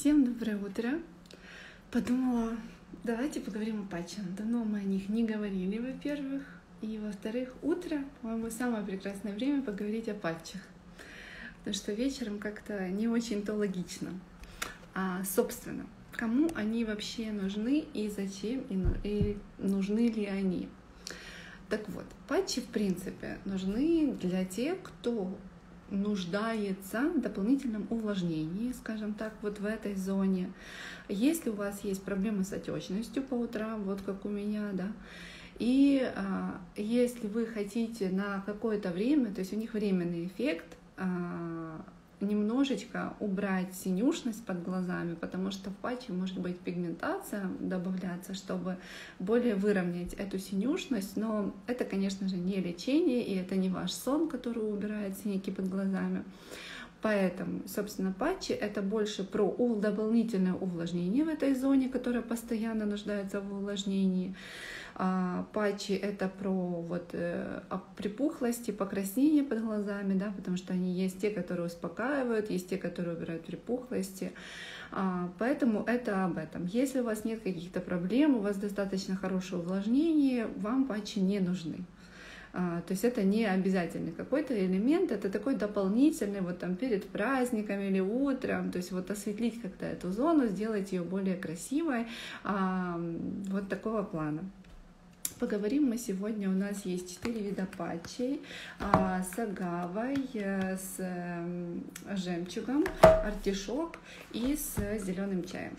Всем доброе утро. Подумала, давайте поговорим о патчах. Давно мы о них не говорили, во-первых. И, во-вторых, утро, по-моему, самое прекрасное время поговорить о патчах. Потому что вечером как-то не очень-то логично. Собственно, кому они вообще нужны и зачем, и нужны ли они? Так вот, патчи, в принципе, нужны для тех, кто нуждается в дополнительном увлажнении, скажем так, вот в этой зоне. Если у вас есть проблемы с отечностью по утрам, вот как у меня, да, и если вы хотите на какое-то время, то есть у них временный эффект, немножечко убрать синюшность под глазами, потому что в патче может быть пигментация добавляться, чтобы более выровнять эту синюшность, но это, конечно же, не лечение, и это не ваш сон, который убирает синяки под глазами. Поэтому, собственно, патчи — это больше про дополнительное увлажнение в этой зоне, которая постоянно нуждается в увлажнении. Патчи — это про припухлости, покраснение под глазами, да, потому что они есть те, которые успокаивают, есть те, которые убирают припухлости. Поэтому это об этом. Если у вас нет каких-то проблем, у вас достаточно хорошее увлажнение, вам патчи не нужны. То есть это не обязательный какой-то элемент, это такой дополнительный вот там перед праздниками или утром, то есть вот осветлить как-то эту зону, сделать ее более красивой, вот такого плана. Поговорим мы сегодня, у нас есть 4 вида патчей с агавой, с жемчугом, артишок и с зеленым чаем.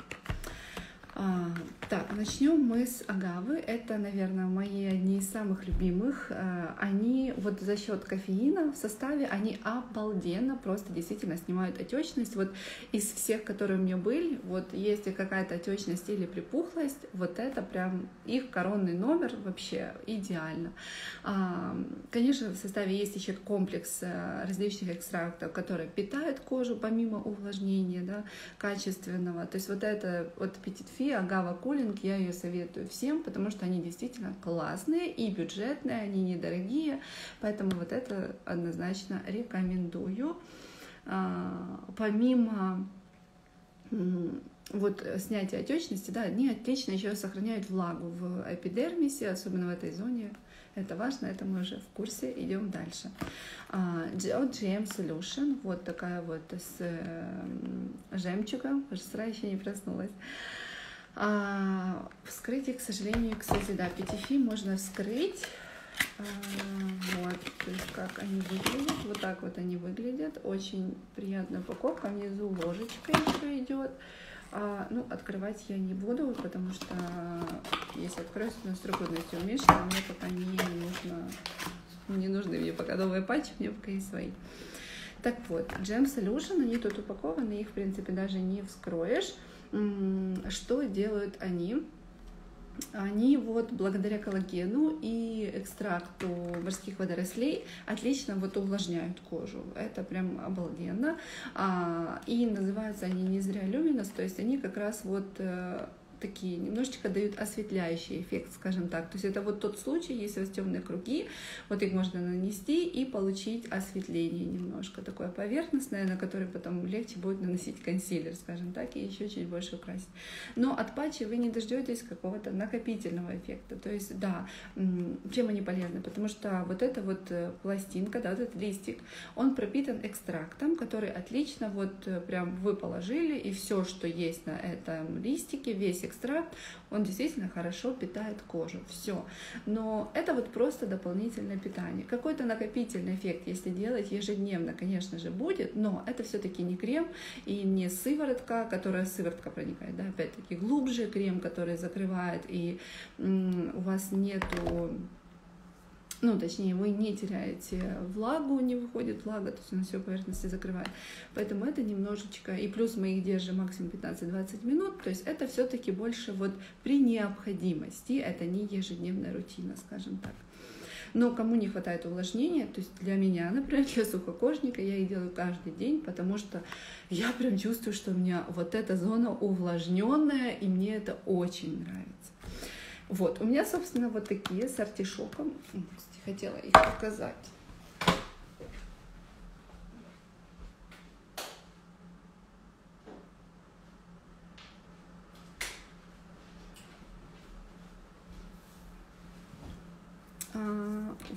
Так, начнем мы с агавы. Это, наверное, мои одни из самых любимых. Они вот за счет кофеина в составе, они обалденно просто действительно снимают отечность. Вот из всех, которые у меня были, вот если какая-то отечность или припухлость, вот это прям их коронный номер, вообще идеально. Конечно, в составе есть еще комплекс различных экстрактов, которые питают кожу помимо увлажнения, да, качественного. То есть вот это вот Petit Fi, агава кулинг, я ее советую всем, потому что они действительно классные и бюджетные, они недорогие, поэтому вот это однозначно рекомендую. Помимо вот снятия отечности, да, они отлично еще сохраняют влагу в эпидермисе, особенно в этой зоне. Это важно, это мы уже в курсе, идем дальше. От GM Solution, вот такая вот с жемчугом, с утра еще не проснулась. Вскрытие, к сожалению, кстати, да, Petit Fi можно вскрыть. Вот, то есть как они выглядят, вот так вот они выглядят, очень приятная упаковка, внизу ложечка еще идет. Ну, открывать я не буду, потому что если открою, то с трехгодностью уменьшится, мне пока не нужны мне пока новые патчи, мне пока есть свои. Так вот, GM Solution, они тут упакованы, их, в принципе, даже не вскроешь. Что делают они? Они вот благодаря коллагену и экстракту морских водорослей отлично вот увлажняют кожу. Это прям обалденно. И называются они не зря люминос, то есть они как раз вот такие немножечко дают осветляющий эффект, скажем так. То есть это вот тот случай, если у вас темные круги, вот их можно нанести и получить осветление немножко такое поверхностное, на которое потом легче будет наносить консилер, скажем так, и еще чуть больше украсить. Но от патчи вы не дождетесь какого-то накопительного эффекта. То есть, да, чем они полезны? Потому что вот эта вот пластинка, да, вот этот листик, он пропитан экстрактом, который отлично вот прям вы положили, и все, что есть на этом листике, весь экстракт, он действительно хорошо питает кожу. Все. Но это вот просто дополнительное питание. Какой-то накопительный эффект, если делать ежедневно, конечно же, будет, но это все-таки не крем и не сыворотка, сыворотка проникает, да, опять-таки глубже, крем, который закрывает, и у вас нету, ну, точнее, вы не теряете влагу, не выходит влага, то есть она все поверхности закрывает. Поэтому это немножечко, и плюс мы их держим максимум 15-20 минут, то есть это все-таки больше вот при необходимости, это не ежедневная рутина, скажем так. Но кому не хватает увлажнения, то есть для меня, например, для сухокожника, я их делаю каждый день, потому что я прям чувствую, что у меня вот эта зона увлажненная, и мне это очень нравится. Вот, у меня, собственно, вот такие с артишоком. Хотела их показать.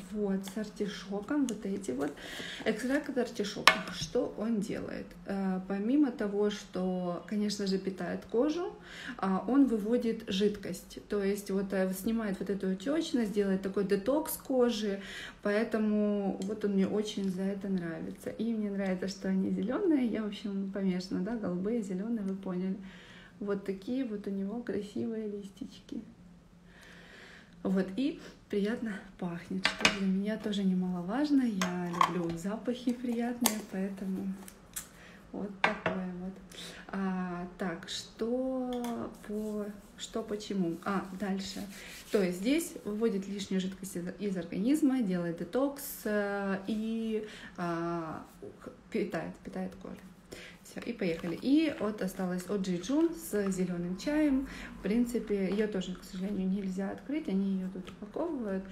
вот, с артишоком, вот эти вот. Экстракт артишока, что он делает? Помимо того, что, конечно же, питает кожу, он выводит жидкость, то есть вот снимает вот эту отечность, делает такой детокс кожи, поэтому вот он мне очень за это нравится. И мне нравится, что они зеленые, я, в общем, помешана, да, голубые, зеленые, вы поняли. Вот такие вот у него красивые листички. Вот, и приятно пахнет, что для меня тоже немаловажно. Я люблю запахи приятные, поэтому вот такое вот. Так, почему? Дальше. То есть здесь выводит лишнюю жидкость из организма, делает детокс и питает кожу. Все, и поехали. И вот осталась OG June с зеленым чаем. В принципе, ее тоже, к сожалению, нельзя открыть, они ее тут упаковывают.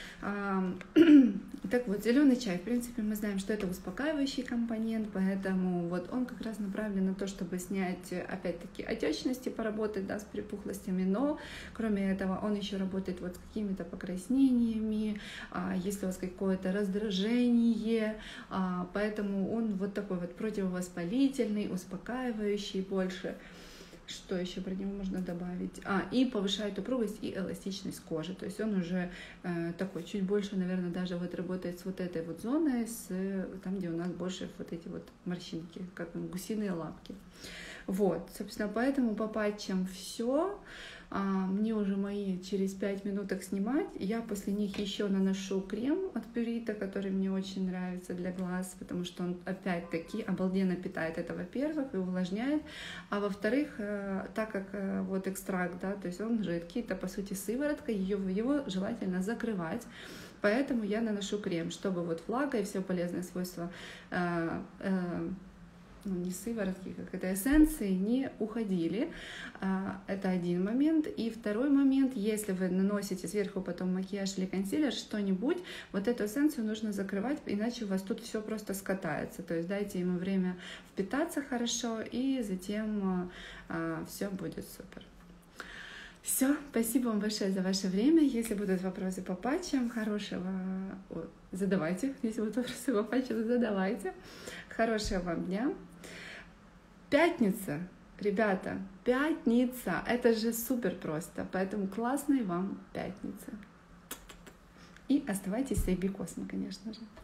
Так вот, зеленый чай, в принципе, мы знаем, что это успокаивающий компонент, поэтому вот он как раз направлен на то, чтобы снять, опять-таки, отечности, поработать, да, с припухлостями, но кроме этого он еще работает вот с какими-то покраснениями, если у вас какое-то раздражение, поэтому он вот такой вот противовоспалительный, успокаивающий больше. Что еще про него можно добавить? И повышает упругость и эластичность кожи. То есть он уже такой чуть больше, наверное, даже вот работает с вот этой вот зоной, там, где у нас больше вот эти вот морщинки, как гусиные лапки. Вот, собственно, поэтому по патчам все. Мне уже мои через 5 минуток снимать. Я после них еще наношу крем от Purito, который мне очень нравится для глаз, потому что он опять-таки обалденно питает. Это, во-первых, и увлажняет. А во-вторых, так как вот экстракт, да, то есть он жидкий, это по сути сыворотка, его желательно закрывать. Поэтому я наношу крем, чтобы вот влага и все полезные свойства не сыворотки, как это эссенции, не уходили. Это один момент. И второй момент, если вы наносите сверху потом макияж или консилер, что-нибудь, вот эту эссенцию нужно закрывать, иначе у вас тут все просто скатается. То есть дайте ему время впитаться хорошо, и затем все будет супер. Все, спасибо вам большое за ваше время. Если будут вопросы по патчам, задавайте. Если будут вопросы по патчам, задавайте. Хорошего вам дня. Пятница, ребята, пятница. Это же супер просто. Поэтому классной вам пятницы. И оставайтесь с AB Cosmo, конечно же.